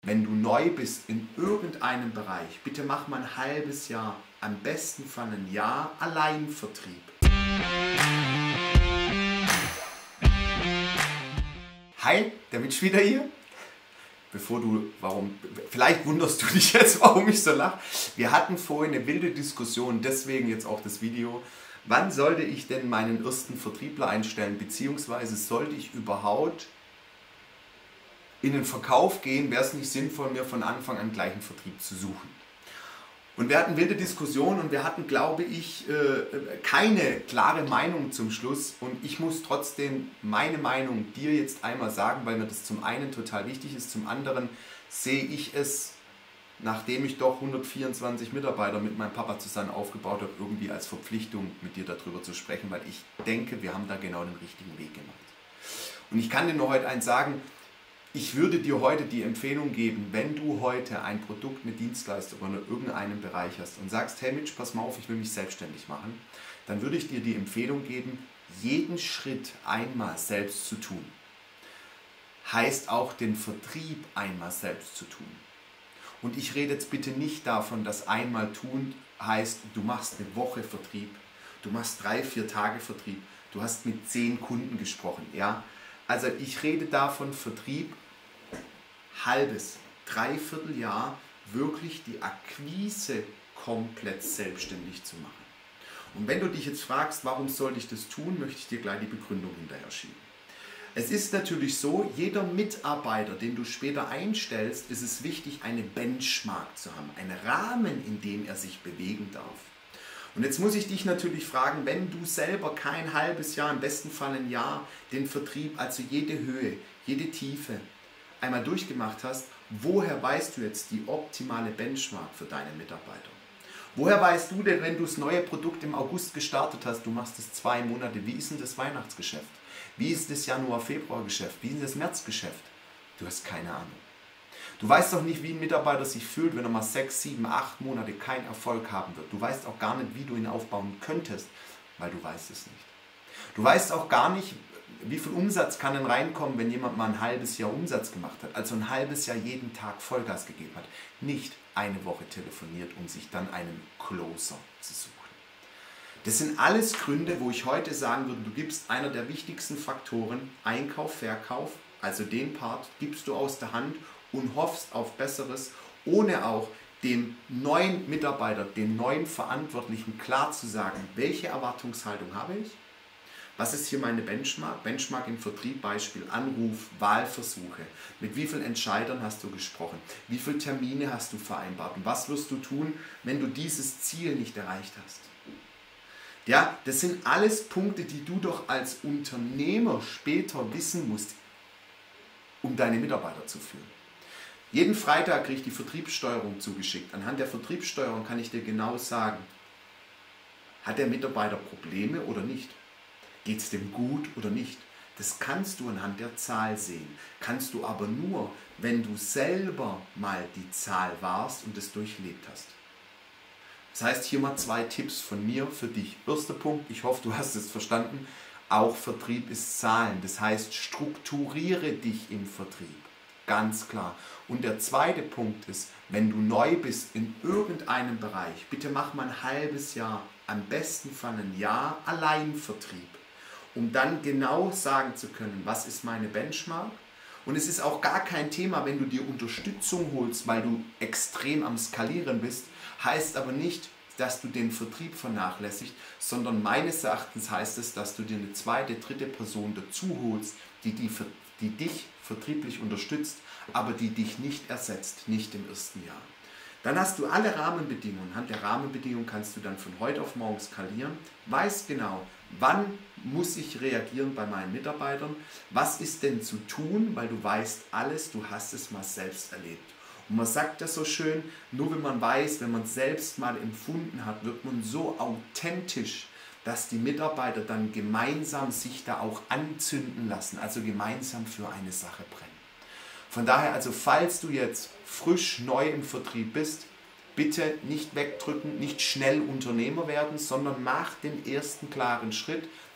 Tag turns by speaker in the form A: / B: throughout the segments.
A: wenn du neu bist in irgendeinem Bereich, bitte mach mal ein halbes Jahr, am besten Fall ein Jahr Alleinvertrieb. Hi, der Mitch wieder hier. Vielleicht wunderst du dich jetzt, warum ich so lache. Wir hatten vorhin eine wilde Diskussion, deswegen jetzt auch das Video. Wann sollte ich denn meinen ersten Vertriebler einstellen, beziehungsweise sollte ich überhaupt in den Verkauf gehen, wäre es nicht sinnvoll, mir von Anfang an gleich einen Vertrieb zu suchen. Und wir hatten wilde Diskussionen und wir hatten, glaube ich, keine klare Meinung zum Schluss. Und ich muss trotzdem meine Meinung dir jetzt einmal sagen, weil mir das zum einen total wichtig ist, zum anderen sehe ich es, nachdem ich doch 124 Mitarbeiter mit meinem Papa zusammen aufgebaut habe, irgendwie als Verpflichtung, mit dir darüber zu sprechen, weil ich denke, wir haben da genau den richtigen Weg gemacht. Und ich kann dir nur heute eins sagen, ich würde dir heute die Empfehlung geben, wenn du heute ein Produkt, eine Dienstleistung oder in irgendeinem Bereich hast und sagst, hey Mitch, pass mal auf, ich will mich selbstständig machen, dann würde ich dir die Empfehlung geben, jeden Schritt einmal selbst zu tun. Heißt auch den Vertrieb einmal selbst zu tun. Und ich rede jetzt bitte nicht davon, dass einmal tun heißt, du machst eine Woche Vertrieb, du machst 3-4 Tage Vertrieb, du hast mit 10 Kunden gesprochen, ja. Also ich rede davon, Vertrieb, halbes, 3/4 Jahr wirklich die Akquise komplett selbstständig zu machen. Und wenn du dich jetzt fragst, warum sollte ich das tun, möchte ich dir gleich die Begründung hinterher schieben. Es ist natürlich so, jeder Mitarbeiter, den du später einstellst, ist es wichtig, eine Benchmark zu haben, einen Rahmen, in dem er sich bewegen darf. Und jetzt muss ich dich natürlich fragen, wenn du selber kein halbes Jahr, im besten Fall ein Jahr, den Vertrieb, also jede Höhe, jede Tiefe einmal durchgemacht hast, woher weißt du jetzt die optimale Benchmark für deine Mitarbeiter? Woher weißt du denn, wenn du das neue Produkt im August gestartet hast, du machst es 2 Monate, wie ist denn das Weihnachtsgeschäft? Wie ist das Januar-Februar-Geschäft? Wie ist das Märzgeschäft? Du hast keine Ahnung. Du weißt auch nicht, wie ein Mitarbeiter sich fühlt, wenn er mal 6, 7, 8 Monate keinen Erfolg haben wird. Du weißt auch gar nicht, wie du ihn aufbauen könntest, weil du weißt es nicht. Du weißt auch gar nicht, wie viel Umsatz kann denn reinkommen, wenn jemand mal ein halbes Jahr Umsatz gemacht hat, also ein halbes Jahr jeden Tag Vollgas gegeben hat. Nicht eine Woche telefoniert, um sich dann einen Closer zu suchen. Das sind alles Gründe, wo ich heute sagen würde, du gibst einer der wichtigsten Faktoren, Einkauf, Verkauf, also den Part gibst du aus der Hand und hoffst auf Besseres, ohne auch dem neuen Mitarbeiter, dem neuen Verantwortlichen klar zu sagen, welche Erwartungshaltung habe ich, was ist hier meine Benchmark, Benchmark im Vertrieb, Beispiel Anruf, Wahlversuche, mit wie vielen Entscheidern hast du gesprochen, wie viele Termine hast du vereinbart und was wirst du tun, wenn du dieses Ziel nicht erreicht hast. Ja, das sind alles Punkte, die du doch als Unternehmer später wissen musst, um deine Mitarbeiter zu führen. Jeden Freitag kriege ich die Vertriebssteuerung zugeschickt. Anhand der Vertriebssteuerung kann ich dir genau sagen, hat der Mitarbeiter Probleme oder nicht? Geht es dem gut oder nicht? Das kannst du anhand der Zahl sehen. Kannst du aber nur, wenn du selber mal die Zahl warst und es durchlebt hast. Das heißt, hier mal 2 Tipps von mir für dich. Erster Punkt, ich hoffe, du hast es verstanden, auch Vertrieb ist Zahlen. Das heißt, strukturiere dich im Vertrieb. Ganz klar. Und der zweite Punkt ist, wenn du neu bist in irgendeinem Bereich, bitte mach mal ein halbes Jahr, am besten Fall ein Jahr Alleinvertrieb, um dann genau sagen zu können, was ist meine Benchmark. Und es ist auch gar kein Thema, wenn du dir Unterstützung holst, weil du extrem am Skalieren bist, heißt aber nicht, dass du den Vertrieb vernachlässigst, sondern meines Erachtens heißt es, dass du dir eine 2., 3. Person dazu holst, die dich vertrieblich unterstützt, aber die dich nicht ersetzt, nicht im ersten Jahr. Dann hast du alle Rahmenbedingungen. Anhand der Rahmenbedingungen kannst du dann von heute auf morgen skalieren. Weißt genau, wann muss ich reagieren bei meinen Mitarbeitern, was ist denn zu tun, weil du weißt alles, du hast es mal selbst erlebt. Und man sagt das so schön, nur wenn man weiß, wenn man es selbst mal empfunden hat, wird man so authentisch, dass die Mitarbeiter dann gemeinsam sich da auch anzünden lassen, also gemeinsam für eine Sache brennen. Von daher, also falls du jetzt frisch neu im Vertrieb bist, bitte nicht wegdrücken, nicht schnell Unternehmer werden, sondern mach den ersten klaren Schritt,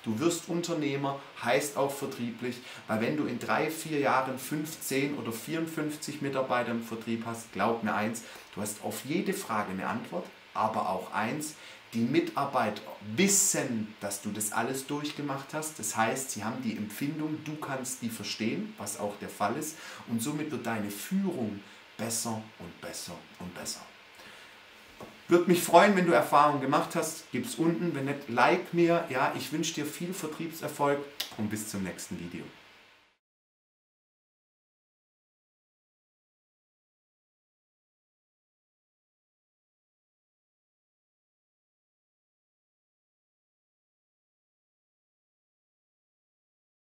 A: Du wirst Unternehmer, heißt auch vertrieblich, weil wenn du in 3, 4 Jahren 15 oder 54 Mitarbeiter im Vertrieb hast, glaub mir eins, du hast auf jede Frage eine Antwort, aber auch eins, die Mitarbeiter wissen, dass du das alles durchgemacht hast. Das heißt, sie haben die Empfindung, du kannst die verstehen, was auch der Fall ist. Und somit wird deine Führung besser und besser und besser. Würde mich freuen, wenn du Erfahrungen gemacht hast. Gib es unten, wenn nicht, like mir. Ja, ich wünsche dir viel Vertriebserfolg und bis zum nächsten Video.